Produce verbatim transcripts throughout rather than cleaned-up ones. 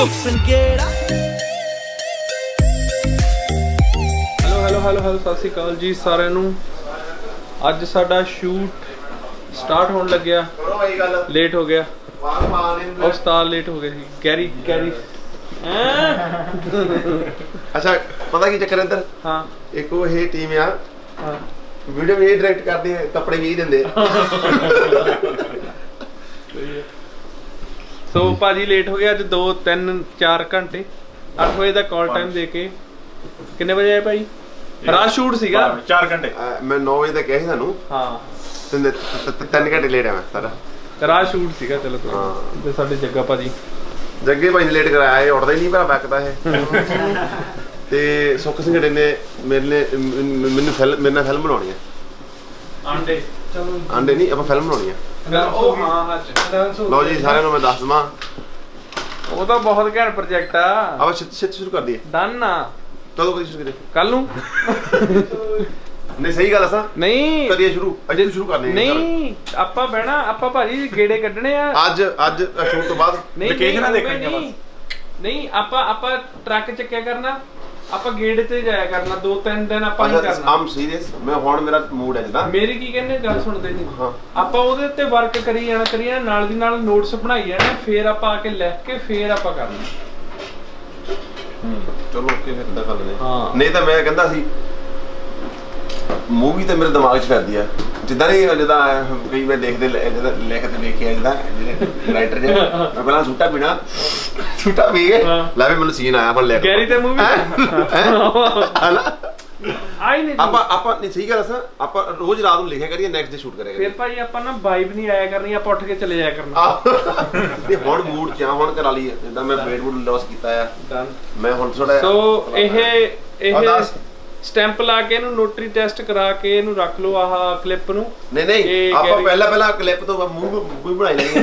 ਸੁਖ Sangera. Hello hello hello hello ਸਤਿ ਸ਼੍ਰੀ ਅਕਾਲ ਜੀ ਸਾਰਿਆਂ ਨੂੰ। ਅੱਜ ਸਾਡਾ ਸ਼ੂਟ ਸਟਾਰਟ ਹੋਣ ਲੱਗਿਆ, ਲੇਟ ਹੋ ਗਿਆ, ਉਸਤਾਦ ਲੇਟ ਹੋ ਗਏ ਸੀ। ਗੈਰੀ ਗੈਰੀ अच्छा पता की चक्कर इधर हाँ एक वो ये टीम आ हाँ वीडियो भी डायरेक्ट करते हैं, कपड़े भी देंगे। सो भाजी लेट हो गया अज दो तीन चार घंटे। अठ बजे का कॉल टाइम दे के कितने बजे आए भाई? रात शूट सीगा चार घंटे। मैं नौ बजे तक कहा सानू हाँ तीन घंटे लेट है मैं सारा रात शूट सीगा। चलो हाँ ते साडे जग्गा भाजी जग्गे भाई ने लेट कराया है, उठता ही नहीं भरा बैकता है। ते सुख संगड़े ने मेरे ने मैंने फिल्म मेरे नाल फिल्म बनानी है। आंडे चलो आंडे नहीं आप फिल्म बनानी है। ओ हां हां लो जी सारे मैं दस दवा वो तो बहुत घैंट प्रोजेक्ट आ। अब छेती शुरू कर दिए डन ना कदों करी शुरू करें कल नूं नहीं सही गल असा नहीं करिए शुरू अज तो शुरू करने नहीं आपां बहना आपां भाजी गेड़े कड्ढने आ आज आज शूट तो बाद वेकेशन देखणियां बस नहीं आपां आपां ट्रक चक्या करना आपां गेड़े ते जाया करना दो तीन दिन आपां नहीं करना। आई एम सीरियस मैं हुण मेरा मूड है जदा मेरी की कहने गल सुनदे नहीं। हां आपां ओदे ते वर्क करी जाना करी जाना नाल दी नाल नोट्स बनाई जाने फिर आपां आके लिख के फिर आपां करना। हम्म चलो ओके फिर इदा कर लेंगे। हां नहीं तो मैं कहंदा सी मूवी तो मेरे दिमाग च फिरदी है जिदा नहीं जिदा कई मैं देखते जिदा लिखते देखिया जिदा राइटर जे मैं पहला सूटा पीना सूटा पी के ला भी मैंने सीन आया पर लिख गैरी ते मूवी आई नहीं आपा आपा नहीं सही गल असा आपा रोज रात को लिखया करिए नेक्स्ट डे शूट करेगा फिर भाई आपा ना वाइब नहीं आया करनी आपा उठ के चले जाया करना। ते हुण मूड च हुण करा ली जिदा मैं वेट वूट लॉस कीता है डन मैं हुण थोड़ा सो ਇਹ ਇਹ स्टैंप ला के इनू नोटरी टेस्ट करा के इनू रख लो आह क्लिप नु। नहीं नहीं आपा पहला पहला क्लिप तो मुंह मुंह बनाई लेंगे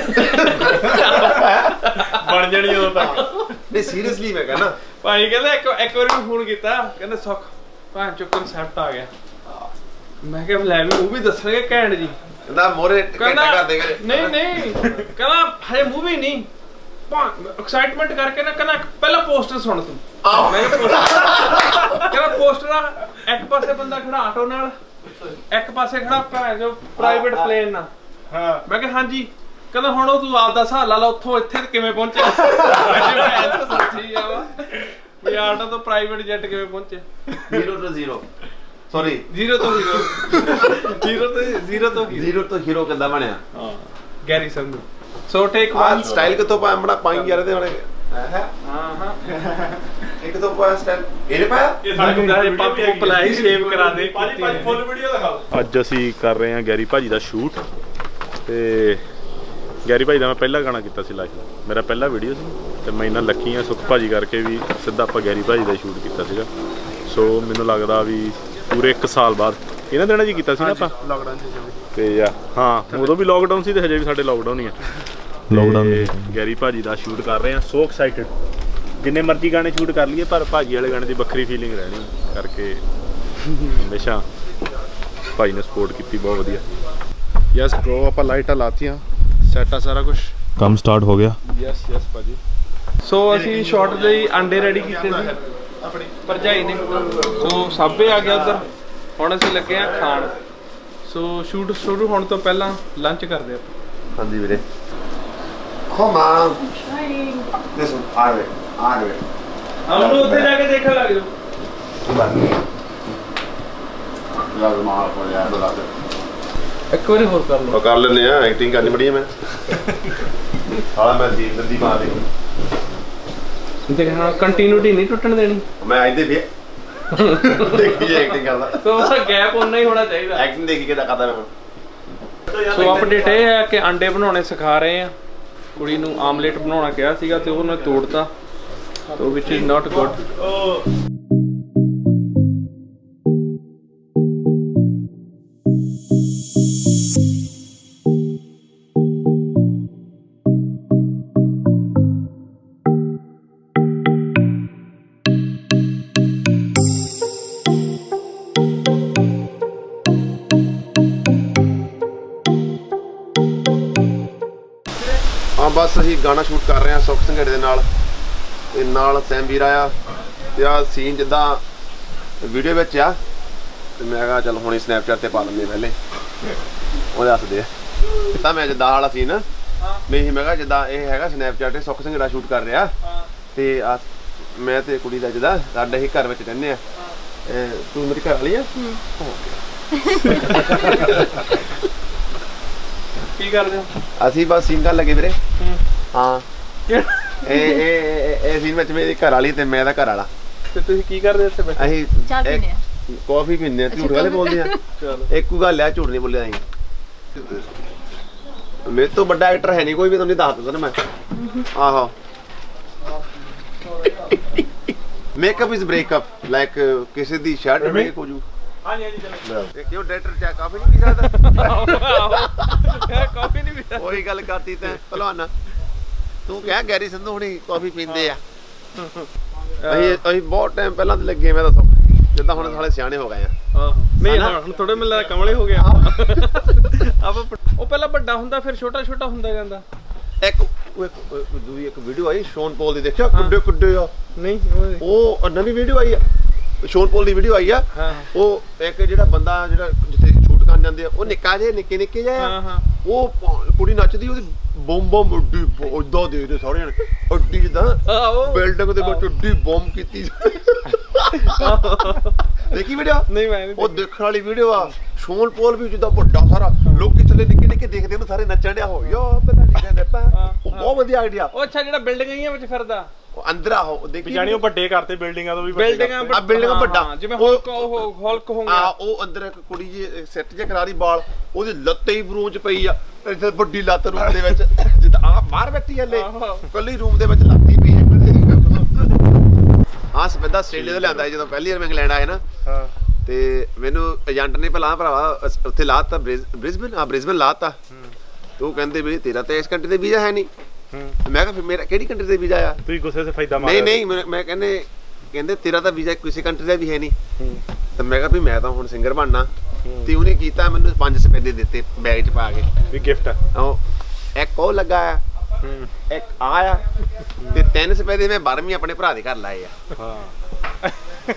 बन जानी उदों तक। नहीं सीरियसली मैं कहना भाई कहंदा एक एक बार भी फोन कीता कहंदा सुख भां चो कांसेप्ट आ गया। मैं कहा ले भी मूवी दसणगे घैंट जी कहंदा मोरे घंटा कर देगा। नहीं नहीं कहंदा हजे मूवी नहीं एक्साइटमेंट करके ना कहना पहला पोस्टर सुन तू। मैं कहना पोस्टर एक पासे बंदा खड़ा आटो नाल एक पासे खड़ा भैन जो प्राइवेट प्लेन ना। हां मैं कहा हां जी कहंदा हुण तू आप दा हाल ला ला उत्थों इत्थे किवें पहुंचे। भैन तो सच्ची आ वा भी आटो तो प्राइवेट जेट किवें पहुंचे zero to zero sorry zero to hero zero to zero to zero to hero किंदा बनया। हां Garry Sandhu so take one style कितों पा बड़ा पाई यार ते बड़े है। हां हां एक तो पा स्टाइल ਇਹਨੇ ਪਾਇਆ ਇਹ ਸਾਡੇ दारे पाप को पलाई शेव करा दे। ਭਾਜੀ ਭਾਜੀ ਫੁੱਲ ਵੀਡੀਓ ਦਿਖਾਓ। ਅੱਜ ਅਸੀਂ ਕਰ ਰਹੇ ਹਾਂ ਗੈਰੀ ਭਾਜੀ ਦਾ ਸ਼ੂਟ ਤੇ ਗੈਰੀ ਭਾਜੀ ਦਾ ਮੈਂ ਪਹਿਲਾ ਗਾਣਾ ਕੀਤਾ ਸੀ ਲਾਈਵ ਮੇਰਾ ਪਹਿਲਾ ਵੀਡੀਓ ਸੀ ਤੇ ਮੈਂ ਇਹਨਾਂ ਲੱਕੀ ਆ ਸੁਖ ਭਾਜੀ ਕਰਕੇ ਵੀ ਸਿੱਧਾ ਆਪਾਂ ਗੈਰੀ ਭਾਜੀ ਦਾ ਸ਼ੂਟ ਕੀਤਾ ਸੀਗਾ। ਸੋ ਮੈਨੂੰ ਲੱਗਦਾ ਵੀ ਪੂਰੇ ਇੱਕ ਸਾਲ ਬਾਅਦ ਇਹਨਾਂ ਦਿਨਾਂ 'ਚ ਕੀਤਾ ਸੀ ਨਾ ਆਪਾਂ लॉकडाउन से ਤੇ ਹਾਂ ਉਦੋਂ ਵੀ ਲੋਕਡਾਊਨ ਸੀ ਤੇ ਹਜੇ ਵੀ ਸਾਡੇ ਲੋਕਡਾਊਨ ਹੀ ਆ। ਲੋਕਡਾਊਨ ਗੈਰੀ ਭਾਜੀ ਦਾ ਸ਼ੂਟ ਕਰ ਰਹੇ ਹਾਂ। ਸੋ ਐਕਸਾਈਟਡ ਜਿੰਨੇ ਮਰਜ਼ੀ ਗਾਣੇ ਸ਼ੂਟ ਕਰ ਲਈਏ ਪਰ ਭਾਜੀ ਵਾਲੇ ਗਾਣੇ ਦੀ ਵੱਖਰੀ ਫੀਲਿੰਗ ਰਹਿਣੀ ਕਰਕੇ ਹਮੇਸ਼ਾ ਭਾਈ ਨੇ ਸਪੋਰਟ ਕੀਤੀ ਬਹੁਤ ਵਧੀਆ। ਯਸ ਬ੍ਰੋ ਆਪਾਂ ਲਾਈਟਾਂ ਲਾਤੀਆਂ ਸੈਟ ਆ ਸਾਰਾ ਕੁਝ ਕੰਮ ਸਟਾਰਟ ਹੋ ਗਿਆ। ਯਸ ਯਸ ਭਾਜੀ। ਸੋ ਅਸੀਂ ਸ਼ਾਟ ਲਈ ਅੰਡੇ ਰੈਡੀ ਕੀਤੇ ਸੀ ਆਪਣੀ ਭਰਜਾਈ ਨੇ। ਸੋ ਸਾਬੇ ਆ ਗਿਆ ਉਧਰ ਹੁਣ ਅਸੀਂ ਲੱਗੇ ਆ ਖਾਣ। ਸੋ ਸ਼ੂਟ ਸ਼ੁਰੂ ਹੋਣ ਤੋਂ ਪਹਿਲਾਂ ਲੰਚ ਕਰਦੇ ਆਪਾਂ। ਹਾਂਜੀ ਵੀਰੇ come on this one ਆ ਵੇ ਆ ਵੇ ਹਮ ਨੂੰ ਉੱਥੇ ਜਾ ਕੇ ਦੇਖਣ ਲੱਗ ਜਾਓ। ਯਾਰ ਮਾਰ ਪੋ ਯਾਰ ਬਲਾ ਦੇ ਇੱਕ ਵਾਰੀ ਹੋਰ ਕਰ ਲਓ। ਉਹ ਕਰ ਲੈਨੇ ਆ ਐਕਟਿੰਗ ਕਰਨੀ ਬੜੀ ਮੈਂ ਸਾਲਾ ਮੈਂ ਦੀ ਦੰਦੀ ਮਾਰ ਦੇ ਦੇਖਣਾ ਕੰਟੀਨਿਊਟੀ ਨਹੀਂ ਟੁੱਟਣ ਦੇਣੀ। ਮੈਂ ਆਈਦੇ ਵੀ ਦੇਖੀ ਐਕਟਿੰਗ ਕਰਦਾ ਸੋ ਉਹਦਾ ਗੈਪ ਉਨਾ ਹੀ ਹੋਣਾ ਚਾਹੀਦਾ। ਐਕਟਿੰਗ ਦੇਖੀ ਕਿਦਾਂ ਕਰਦਾ ਮੈਂ ਹੁਣ। ਸੋ ਅਪਡੇਟ ਇਹ ਹੈ ਕਿ ਅੰਡੇ ਬਣਾਉਣੇ ਸਿਖਾ ਰਹੇ ਆ। ਕੁੜੀ ਨੂੰ ਆਮਲੇਟ ਬਣਾਉਣਾ ਕਿਹਾ ਸੀਗਾ ਤੇ ਉਹਨੇ ਤੋੜਤਾ ਸੋ ਵਿਚ ਇਜ਼ ਨਾਟ ਗੁੱਡ। हाँ बस असीं गाना शूट कर रहे हैं सुख संघेड़े दे नाल ਤੇ ਨਾਲ ਸੈਮ ਵੀਰ ਆਇਆ ਤੇ ਆ ਸੀਨ ਜਿੱਦਾਂ ਵੀਡੀਓ ਵਿੱਚ ਆ ਤੇ ਮੈਂ ਕਿਹਾ ਚੱਲ ਹੁਣੇ ਸਨੈਪਚੈਟ ਤੇ ਪਾ ਲੈਂਦੇ ਪਹਿਲੇ ਉਹ ਦੱਸਦੇ ਆ ਤਾਂ ਮੈਂ ਜਿੱਦਾਂ ਵਾਲਾ ਸੀਨ ਨਹੀਂ ਮੈਂ ਕਿਹਾ ਜਿੱਦਾਂ ਇਹ ਹੈਗਾ ਸਨੈਪਚੈਟ ਤੇ ਸੁੱਖ ਸਿੰਘ ਦਾ ਸ਼ੂਟ ਕਰ ਰਿਹਾ ਤੇ ਆ ਮੈਂ ਤੇ ਕੁੜੀ ਦਾ ਜਿੱਦਾਂ ਸਾਡੇ ਹੀ ਘਰ ਵਿੱਚ ਰਹਿੰਦੇ ਆ ਤੂੰ ਮੇਰੀ ਘਰ ਵਾਲੀ ਆ ਕੀ ਕਰਦੇ ਹੋ ਅਸੀਂ ਬਸ ਸੀਨ ਕਰਨ ਲੱਗੇ ਵੀਰੇ ਹਾਂ ਇਹ ਇਹ ਇਹ ਸੀਨ ਵਿੱਚ ਮੇਰੀ ਘਰ ਵਾਲੀ ਤੇ ਮੈਂ ਦਾ ਘਰ ਵਾਲਾ ਤੇ ਤੁਸੀਂ ਕੀ ਕਰਦੇ ਇੱਥੇ ਬੈਠੇ ਅਸੀਂ ਚਾਹ ਪੀਂਦੇ ਆ ਕਾਫੀ ਪੀਂਦੇ ਆ ਝੂਠ ਵਾਲੇ ਬੋਲਦੇ ਆ ਚਲੋ ਇੱਕੋ ਗੱਲ ਆ ਝੂਠ ਨਹੀਂ ਬੋਲਿਆ ਅਸੀਂ ਮੇਰੇ ਤੋਂ ਵੱਡਾ ਐਕਟਰ ਹੈ ਨਹੀਂ ਕੋਈ ਵੀ ਤੁਹਾਨੂੰ ਦੱਸ ਦਿੰਦਾ ਨਾ ਮੈਂ ਆਹੋ ਮੇਕਅਪ ਇਜ਼ ਬ੍ਰੇਕਅਪ ਲਾਈਕ ਕਿਸੇ ਦੀ ਸ਼ਰਟ ਬ੍ਰੇਕ ਹੋ ਜੂ ਹਾਂਜੀ ਹਾਂਜੀ ਚਲੋ ਇਹ ਕਿਉਂ ਡਾਇਰੈਕਟਰ ਚਾ ਕਾਫੀ ਨਹੀਂ ਪੀ ਸਕਦਾ ਯਾਰ ਕਾਫੀ ਨਹੀਂ ਪੀਦਾ ਉਹੀ ਗੱਲ ਕਰਤੀ ਤੈਂ ਭਲਵਾਨਾ ਤੂੰ ਕਹਿ ਗੈਰੀ ਸੰਧੂ ਹੁਣੀ ਕਾਫੀ ਪੀਂਦੇ ਆ ਅਸੀਂ ਅਸੀਂ ਬਹੁਤ ਟਾਈਮ ਪਹਿਲਾਂ ਤੇ ਲੱਗੇ ਮੈਂ ਦੱਸੋ ਜਿੱਦਾਂ ਹੁਣ ਸਾਲੇ ਸਿਆਣੇ ਹੋ ਗਏ ਆ ਨਹੀਂ ਹੁਣ ਥੋੜੇ ਮਿਲਦਾ ਕਮਲੇ ਹੋ ਗਿਆ ਆਪਾਂ ਉਹ ਪਹਿਲਾਂ ਵੱਡਾ ਹੁੰਦਾ ਫਿਰ ਛੋਟਾ ਛੋਟਾ ਹੁੰਦਾ ਜਾਂਦਾ ਇੱਕ ਦੂਜੀ ਇੱਕ ਵੀਡੀਓ ਆਈ ਸ਼ੋਨ ਪੋਲ ਦੀ ਦੇਖਿਆ ਕੁੱਡੇ ਕੁੱਡੇ ਆ ਨਹੀਂ ਉਹ ਨਵੀਂ ਵੀਡੀਓ ਆਈ ਆ ਸ਼ੋਨ ਪੋਲ ਦੀ ਵੀਡੀਓ ਆਈ ਆ ਉਹ ਇੱਕ ਜਿਹੜਾ ਬੰਦਾ ਜਿਹੜਾ ਜਿੱਥੇ ਸ਼ੂਟ ਕਰਨ ਜਾਂਦੇ ਆ ਉਹ ਨਿੱਕਾ ਜਿਹਾ ਨਿੱਕੇ ਨਿੱਕੇ ਜਿਹਾ ਉਹ ਕੁੜੀ ਨੱਚਦੀ ਉਹਦੀ ਬੰਬ ਬੰਬ ਉੱਡੀ ਉਦਾਂ ਦੇ ਦੇ ਸਾਰੇ ਜਣੇ ਅੱਡੀ ਜਿੱਦਾਂ ਬਿਲਡਿੰਗ ਦੇ ਵਿੱਚ ਅੱਡੀ ਬੰਬ ਕੀਤੀ ਦੇਖੀ ਵੀਡੀਓ ਨਹੀਂ ਮੈਂ ਉਹ ਦੇਖਣ ਵਾਲੀ ਵੀਡੀਓ ਆ ਸ਼ੋਨ ਪੋਲ ਵੀ ਜਿੱਦਾਂ ਵੱਡਾ ਸਾਰਾ ਲੋਕੀ ਥੱਲੇ ਨਿੱਕੇ ਨਿੱਕੇ ਦੇਖਦੇ ਉਹਨੂੰ ਸਾਰੇ ਨੱਚਣ ਡਿਆ ਹੋ ਯਾ ਪਤਾ ਨਹੀਂ ਕਹਿੰਦੇ ਪਾ ਉਹ ਬਹੁਤ ਵਧੀਆ ਆਈਡੀਆ ਉਹ ਅੱਛਾ ਜਿਹੜਾ ਬਿਲਡਿੰਗਾਂ ਹੀ ਵਿੱਚ ਫਿਰਦਾ ਉਹ ਅੰਦਰ ਆਹੋ ਦੇਖੀ ਜਾਨੀ ਉਹ ਵੱਡੇ ਕਰਤੇ ਬਿਲਡਿੰਗਾਂ ਤੋਂ ਵੀ ਬਿਲਡਿੰਗਾਂ ਆ ਬਿਲਡਿੰਗਾਂ ਵੱਡਾ ਜਿਵੇਂ ਹੌਲਕ ਉਹ ਹੌਲਕ ਹੋਊਗਾ ਆ ਉਹ ਅੰਦਰ ਇੱਕ ਕੁੜੀ ਜੀ ਸੈੱਟ ਜੇ ਕਰਾਰੀ ਬਾਲ ਉਹਦੀ ਲੱਤ ਹੀ ਬਰੂਚ ਪਈ ਆ ਇੱਥੇ ਵੱਡੀ ਲੱਤ ਰੂਮ ਦੇ ਵਿੱਚ ਜਿੱਦਾਂ ਆ ਬਾਹਰ ਬੈਠੀ ਹਲੇ ਕੱਲੀ ਰੂਮ ਦੇ ਵਿੱਚ ਲੱਤੀ ਪਈ ਹੈ ਆ ਸਪੈਦਾ ਆਸਟ੍ਰੇਲੀਆ ਤੋਂ ਲਿਆਂਦਾ ਜਦੋਂ ਪਹਿਲੀ ਵਾਰ ਮੈਂ ਇੰਗਲੈਂਡ ਆਇਆ ਨਾ ਹਾਂ ਤੇ ਮੈਨੂੰ ਏਜੰਟ ਨੇ ਪਹਿਲਾਂ ਭਰਾਵਾ ਉੱਥੇ ਲਾਤਾ ਬ੍ਰਿਸਬਨ ਆ ਬ੍ਰਿਸਬਨ ਲਾਤਾ ਤੂੰ ਕਹਿੰਦੇ ਵੀ ਤੇਰਾ ਤਾਂ ਇਸ ਕੰਟਰੀ ਦੇ ਵੀਜ਼ਾ ਹੈ ਨਹੀਂ ਮੈਂ ਕਿਹਾ ਫਿਰ ਮੇਰਾ ਕਿਹੜੀ ਕੰਟਰੀ ਦਾ ਵੀਜ਼ਾ ਆ ਤੁਸੀਂ ਗੁੱਸੇ ਸੇ ਫਾਇਦਾ ਮਾਰਿਆ ਨਹੀਂ ਨਹੀਂ ਮੈਂ ਕਹਿੰਦੇ ਕਹਿੰਦੇ ਤੇਰਾ ਤਾਂ ਵੀਜ਼ਾ ਕਿਸੇ ਕੰਟਰੀ ਦਾ ਵੀ ਹੈ ਨਹੀਂ ਤਾਂ ਮੈਂ ਕਿਹਾ ਵੀ ਮੈਂ ਤਾਂ ਹੁਣ ਸਿੰਗਰ ਬਣਨਾ ਤੇ ਉਹਨੇ ਕੀਤਾ ਮੈਨੂੰ ਪੰਜ ਸਪੈਦੇ ਦਿੱਤੇ ਬੈਗ 'ਚ ਪਾ ਕੇ ਵੀ ਗਿਫਟ ਉਹ ਇੱਕ ਉਹ ਲੱਗਾ ਆ ਇੱਕ ਆ ਆ ਤੇ ਤਿੰਨ ਸਪੈਦੇ ਮੈਂ ਬਾਰਵੀਂ ਆਪਣੇ ਭਰਾ ਦੇ ਘਰ ਲਾਏ ਆ ਹਾਂ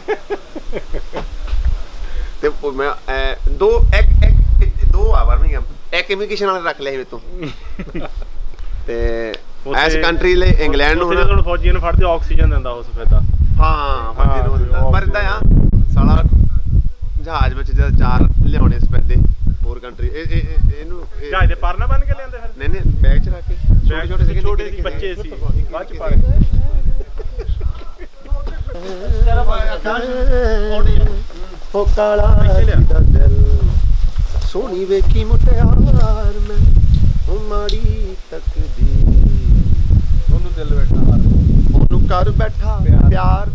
ਤੇ ਮੈਂ ਦੋ ਇੱਕ ਇੱਕ ਦੋ ਆ ਬਾਰਵੀਂ ਇੱਕ ਇਮੀਗ੍ਰੇਸ਼ਨ ਵਾਲਾ ਰੱਖ ਲਿਆ ਸੀ ਮੇਰੇ ਤੋਂ ਤੇ ਐਸ ਕੰਟਰੀ ਲਈ ਇੰਗਲੈਂਡ ਨੂੰ ਹੁਣ ਫੌਜੀਆਂ ਨੂੰ ਫੜਦੇ ਆਕਸੀਜਨ ਦਿੰਦਾ ਉਸ ਸਫੈਦਾ ਹਾਂ ਫੌਜੀ ਨੂੰ ਦਿੰਦਾ ਪਰ ਇਦਾਂ ਆ ਸਾਲਾ ਜਹਾਜ਼ ਵਿੱਚ ਜਦ ਚਾਰ ਲਿਆਉਣੇ ਸਪੈਦੇ ਹੋਰ ਕੰਟਰੀ ਇਹ ਇਹਨੂੰ ਜਹਾਜ਼ ਦੇ ਪਰ ਨਾ ਬਣ ਕੇ ਲਿਆਂਦੇ ਫਿਰ ਨਹੀਂ ਨਹੀਂ ਬੈਗ 'ਚ ਰੱਖ ਕੇ ਛੋਟੇ ਛੋਟੇ ਸੀਗੇ ਛੋਟੇ ਸੀ ਬੱਚੇ ਸੀ ਬਾਅਦ 'ਚ ਪਾ ਗਏ ਹੋ ਕਾਲਾ ਦਾ ਦਿਲ ਸੋਹਣੀ ਵੇਖੀ ਮੁਟਿਆਰ ਮੈਂ ਉਹ ਮਾੜੀ ਤਕਦੀਰ ਉਹਨੂੰ ਦਿਲ ਬੈਠਾ ਉਹਨੂੰ ਕਰ ਬੈਠਾ ਪਿਆਰ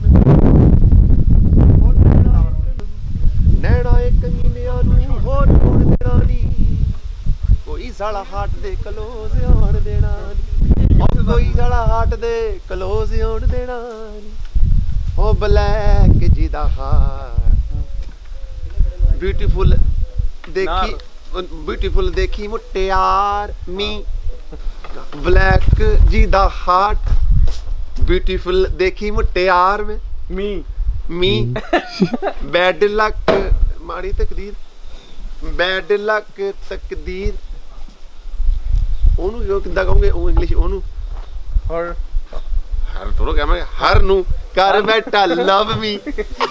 ਨੈਣਾ ਇੱਕ ਮਹੀਨਿਆਂ ਨੂੰ ਹੋਰ ਹੋਰ ਦੇਣਾ ਨੀ ਕੋਈ ਸਾਲਾ ਹਾਟ ਦੇ ਕਲੋਜ਼ ਆਉਣ ਦੇਣਾ ਨੀ ਕੋਈ ਸਾਲਾ ਹਾਟ ਦੇ ਕਲੋਜ਼ ਆਉਣ ਦੇਣਾ ਨੀ ਉਹ ਬਲੈਕ ਜੀ ਦਾ ਹਾਰ ਬਿਊਟੀਫੁਲ ਦੇਖੀ ਬਿਊਟੀਫੁਲ ਦੇਖੀ ਮੁਟਿਆਰ ਮੀ ਬਲੈਕ ਜੀ ਦਾ ਹਾਰਟ ਬਿਊਟੀਫੁਲ ਦੇਖੀ ਮੁਟਿਆਰ ਮੈਂ ਮੀ ਮੀ ਬੈਡ ਲੱਕ ਮਾੜੀ ਤਕਦੀਰ ਬੈਡ ਲੱਕ ਤਕਦੀਰ ਉਹਨੂੰ ਜੋ ਕਿੱਦਾਂ ਕਹੋਗੇ ਉਹ ਇੰਗਲਿਸ਼ ਉਹਨੂੰ ਹਰ ਹਰ ਥੋੜਾ ਕਹਾਂਗੇ ਹਰ ਨੂੰ ਕਰ ਬੈਠਾ ਲਵ ਮੀ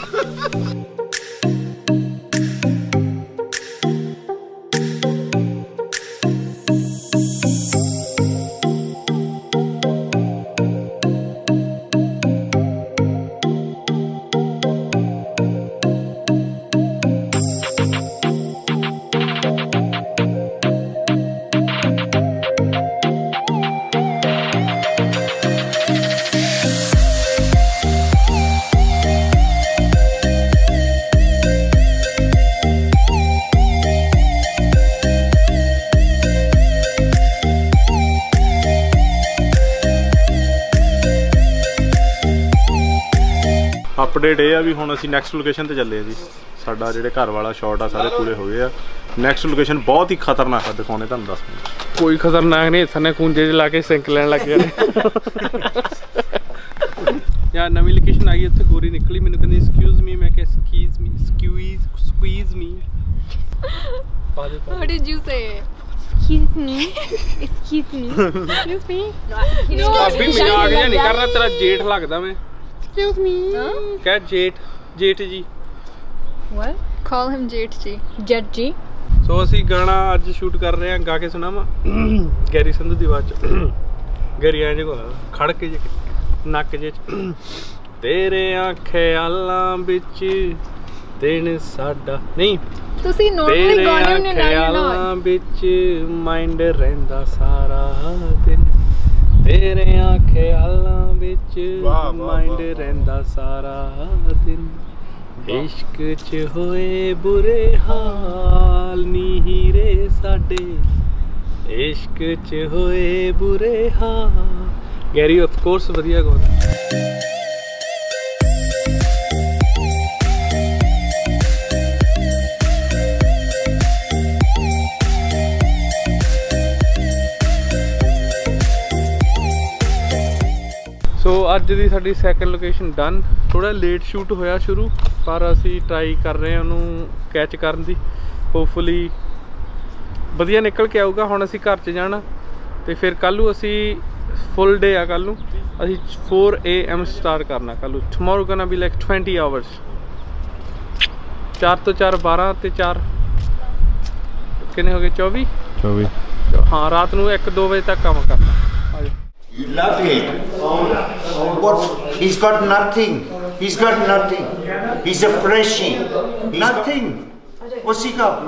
ਅਪਡੇਟ ਇਹ ਆ ਵੀ ਹੁਣ ਅਸੀਂ ਨੈਕਸਟ ਲੋਕੇਸ਼ਨ ਤੇ ਚੱਲੇ ਆ ਜੀ ਸਾਡਾ ਜਿਹੜੇ ਘਰ ਵਾਲਾ ਸ਼ਾਟ ਆ ਸਾਰੇ ਪੂਰੇ ਹੋ ਗਏ ਆ ਨੈਕਸਟ ਲੋਕੇਸ਼ਨ ਬਹੁਤ ਹੀ ਖਤਰਨਾਕ ਆ ਦਿਖਾਉਣੇ ਤੁਹਾਨੂੰ ਦਸ ਮਿੰਟ ਕੋਈ ਖਤਰਨਾਕ ਨਹੀਂ ਥਨੇ ਖੂੰਜੇ ਚ ਲਾ ਕੇ ਸਿੰਕ ਲੈਣ ਲੱਗ ਗਏ ਯਾਰ ਨਵੀਂ ਲੋਕੇਸ਼ਨ ਆਈ ਉੱਥੇ ਗੋਰੀ ਨਿਕਲੀ ਮੈਨੂੰ ਕਹਿੰਦੀ ਐਕਸਕਿਊਜ਼ ਮੀ ਮੈਂ ਕਿਹਾ ਐਕਸਕਿਊਜ਼ ਮੀ ਸਕੁਈਜ਼ ਸਕੁਈਜ਼ ਮੀ ਪਾ ਦੇ How did you say it? Excuse me. Excuse me. Excuse me. No, ਭਾਬੀ ਮਜ਼ਾਕ ਜਿਹਾ ਨਹੀਂ ਕਰਨਾ ਤੇਰਾ ਜੇਠ ਲੱਗਦਾ ਮੈਂ Excuse me. ਕਹਿ ਜੇਠ ਜੇਠ ਜੀ What? Call him Jade G. Jet G. ਸੋ ਅਸੀਂ ਗਾਣਾ ਅੱਜ ਸ਼ੂਟ ਕਰ ਰਹੇ ਹਾਂ ਗਾ ਕੇ ਸੁਣਾਵਾਂ ਗੈਰੀ ਸੰਧੂ ਦੀ ਆਵਾਜ਼ ਚ ਗੈਰੀ ਐਂ ਜੇ ਖੜ ਕੇ ਜੇ ਨੱਕ ਜੇ ਤੇਰੇ ਖਿਆਲਾਂ ਵਿੱਚ ਦਿਨ ਸਾਡਾ ਨਹੀਂ ਤੁਸੀਂ normally ਗਾਣੇ ਹੁੰਦੇ ਨਾ ਖਿਆਲਾਂ ਵਿੱਚ ਮਾਈਂਡ ਰਹਿੰਦਾ ਸਾਰਾ ਦਿਨ ਤੇਰੇ ਖਿਆਲਾਂ ਵਿੱਚ ਮਾਈਂਡ ਰਹਿੰਦਾ ਸਾਰਾ ਦਿਨ इश्क च होए बुरे हाल नी हीरे साडे इश्क च होए बुरे हाल गैरी ऑफ कोर्स वधिया गाउंदा ਸੋ ਅੱਜ ਦੀ ਸਾਡੀ ਸੈਕੰਡ ਲੋਕੇਸ਼ਨ ਡਨ ਥੋੜਾ ਲੇਟ ਸ਼ੂਟ ਹੋਇਆ ਸ਼ੁਰੂ ਪਰ ਅਸੀਂ ਟਰਾਈ ਕਰ ਰਹੇ ਹਾਂ ਉਹਨੂੰ ਕੈਚ ਕਰਨ ਦੀ ਹੋਪਫੁਲੀ ਵਧੀਆ ਨਿਕਲ ਕੇ ਆਊਗਾ ਹੁਣ ਅਸੀਂ ਘਰ 'ਚ ਜਾਣਾ ਤੇ ਫਿਰ ਕੱਲ੍ਹ ਨੂੰ ਅਸੀਂ ਫੁੱਲ ਡੇ ਆ ਕੱਲ੍ਹ ਨੂੰ ਅਸੀਂ four A M ਸਟਾਰਟ ਕਰਨਾ ਕੱਲ੍ਹ ਨੂੰ tomorrow gonna be like twenty hours ਚਾਰ ਤੋਂ ਚਾਰ ਬਾਰਾਂ ਤੇ ਚਾਰ ਕਿੰਨੇ ਹੋ ਗਏ ਚੌਵੀ ਚੌਵੀ ਹਾਂ ਰਾਤ ਨੂੰ ਇੱਕ ਦੋ ਵਜੇ ਤੱਕ ਕੰਮ ਕਰਨਾ ਆ ਜਾਓ You love him. What? He's got nothing. He's got nothing. He's a freshie. He's nothing. What's he got?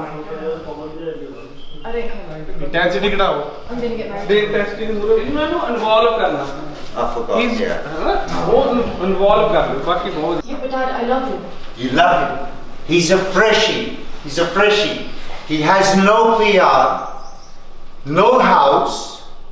Intensity ਘਟਾਓ ਦੇ ਇੰਟੈਂਸਿਟੀ ਨੂੰ ਮੂਰੇ ਇਹਨਾਂ ਨੂੰ ਇਨਵੋਲਵ ਕਰਨਾ I forgot. He's Yeah. ਬਹੁਤ ਇਨਵੋਲਵ ਕਰ ਲਓ ਬਾਕੀ ਬਹੁਤ Yeah, but Dad, I love him. You love him. He's a freshie. He's a freshie. He has no P R, no house.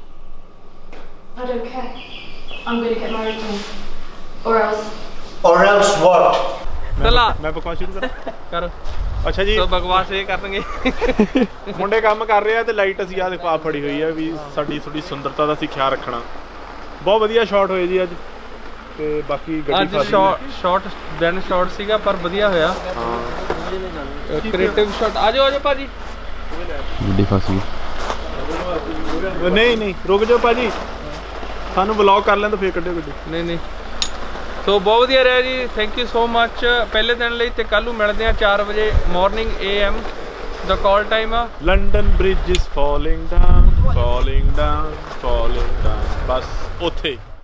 I don't care. I'm gonna get married to him. Or else. Or else what? ਚਲਾ ਮੈਂ ਬਕਵਾਸ ਸ਼ੁਰੂ ਕਰਾਂ ਕਰ ਅੱਛਾ ਜੀ ਸੋ ਬਕਵਾਸ ਇਹ ਕਰਨਗੇ ਮੁੰਡੇ ਕੰਮ ਕਰ ਰਹੇ ਆ ਤੇ ਲਾਈਟ ਅਸੀਂ ਆ ਦੇਖੋ ਆ ਫੜੀ ਹੋਈ ਆ ਵੀ ਸਾਡੀ ਥੋੜੀ ਸੁੰਦਰਤਾ ਦਾ ਅਸੀਂ ਖਿਆਲ ਰੱਖਣਾ ਬਹੁਤ ਵਧੀਆ ਸ਼ਾਟ ਹੋਏ ਜੀ ਅੱਜ ਤੇ ਬਾਕੀ ਗੱਡੀ ਅੱਜ ਸ਼ਾਟ ਦੈਨ ਸ਼ਾਟ ਸੀਗਾ ਪਰ ਵਧੀਆ ਹੋਇਆ ਹਾਂ ਕ੍ਰੀਏਟਿਵ ਸ਼ਾਟ ਆਜੋ ਆਜੋ ਭਾਜੀ ਗੱਡੀ ਫਸ ਗਈ ਨਹੀਂ ਨਹੀਂ ਰੁਕ ਜਾਓ ਭਾਜੀ ਸਾਨੂੰ ਵਲੌਗ ਕਰ ਲੈਣ ਤਾਂ ਫੇਰ ਕੱਢਿਓ ਗੱਡੀ ਨਹੀਂ ਨਹੀਂ ਸੋ ਬਹੁਤ ਵਧੀਆ ਰਿਹਾ ਜੀ ਥੈਂਕ ਯੂ ਸੋ ਮੱਚ ਪਹਿਲੇ ਦਿਨ ਲਈ ਤੇ ਕੱਲ੍ਹ ਨੂੰ ਮਿਲਦੇ ਆ ਚਾਰ ਵਜੇ ਮਾਰਨਿੰਗ A M ਦਾ ਕਾਲ ਟਾਈਮ ਆ London Bridge is falling down falling down falling down ਬਸ ਉੱਥੇ